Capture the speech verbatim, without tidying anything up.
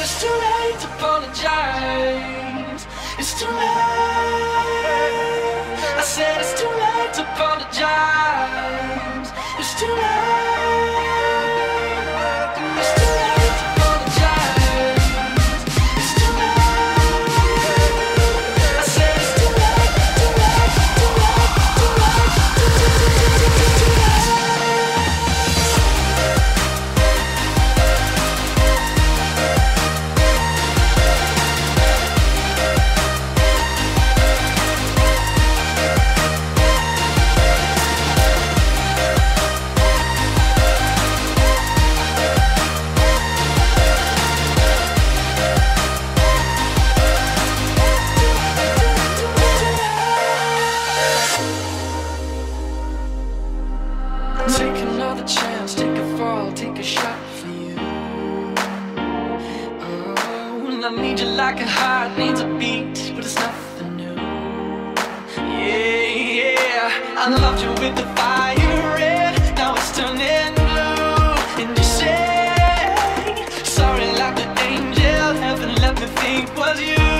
it's too late to apologize. It's too late. I said it's too late to apologize. It's too late. It's too late to apologize. It's too late. I said it's too late, too late, too late, too late, too late, too late. Take another chance, take a fall, take a shot for you. Oh, and I need you like a heart needs a beat, but it's nothing new. Yeah, yeah, I loved you with the fire red, now it's turning blue. And you say, sorry like the angel, heaven let me think was you.